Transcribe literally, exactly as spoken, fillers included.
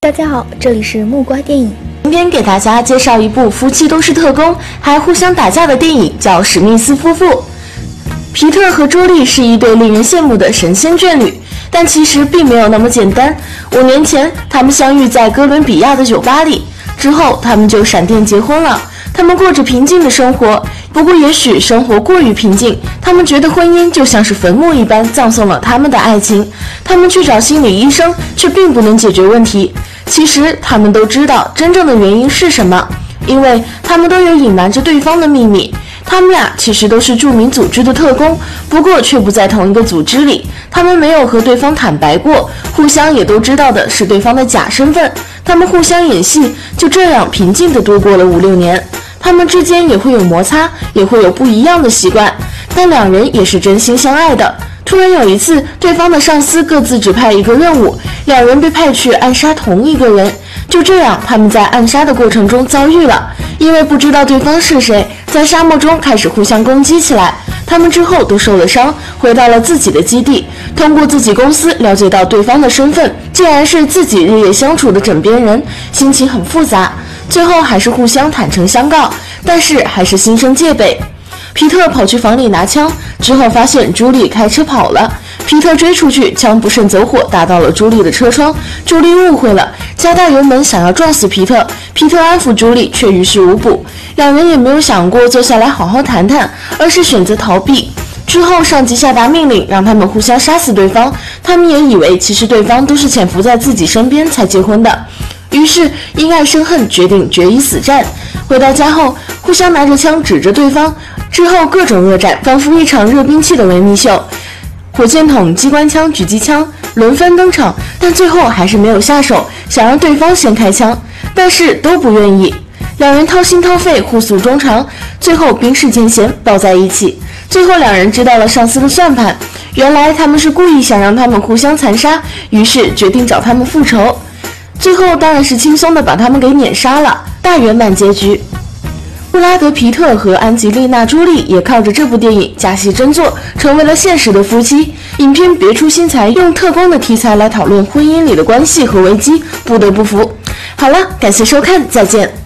大家好，这里是木瓜电影。 今天给大家介绍一部夫妻都是特工还互相打架的电影，叫《史密斯夫妇》。皮特和朱莉是一对令人羡慕的神仙眷侣，但其实并没有那么简单。五年前，他们相遇在哥伦比亚的酒吧里，之后他们就闪电结婚了。他们过着平静的生活，不过也许生活过于平静，他们觉得婚姻就像是坟墓一般，葬送了他们的爱情。他们去找心理医生，却并不能解决问题。其实他们都知道真正的原因是什么，因为他们都有隐瞒着对方的秘密。他们俩其实都是著名组织的特工，不过却不在同一个组织里。他们没有和对方坦白过，互相也都知道的是对方的假身份。他们互相演戏，就这样平静地度过了五六年。他们之间也会有摩擦，也会有不一样的习惯，但两人也是真心相爱的。突然有一次，对方的上司各自指派一个任务，两人被派去暗杀同一个人。就这样，他们在暗杀的过程中遭遇了，因为不知道对方是谁，在沙漠中开始互相攻击起来。他们之后都受了伤，回到了自己的基地，通过自己公司了解到对方的身份，竟然是自己日夜相处的枕边人，心情很复杂。最后还是互相坦诚相告，但是还是心生戒备。皮特跑去房里拿枪，之后发现朱莉开车跑了，皮特追出去，枪不慎走火，打到了朱莉的车窗。朱莉误会了，加大油门想要撞死皮特，皮特安抚朱莉却于事无补。两人也没有想过坐下来好好谈谈，而是选择逃避。之后上级下达命令，让他们互相杀死对方，他们也以为其实对方都是潜伏在自己身边才结婚的。于是因爱生恨，决定决一死战。回到家后，互相拿着枪指着对方，之后各种恶战，仿佛一场热兵器的维密秀。火箭筒、机关枪、狙击枪轮番登场，但最后还是没有下手，想让对方先开枪，但是都不愿意。两人掏心掏肺，互诉衷肠，最后冰释前嫌，抱在一起。最后两人知道了上司的算盘，原来他们是故意想让他们互相残杀，于是决定找他们复仇。最后当然是轻松的把他们给碾杀了，大圆满结局。布拉德·皮特和安吉丽娜·朱莉也靠着这部电影假戏真做，成为了现实的夫妻。影片别出心裁，用特工的题材来讨论婚姻里的关系和危机，不得不服。好了，感谢收看，再见。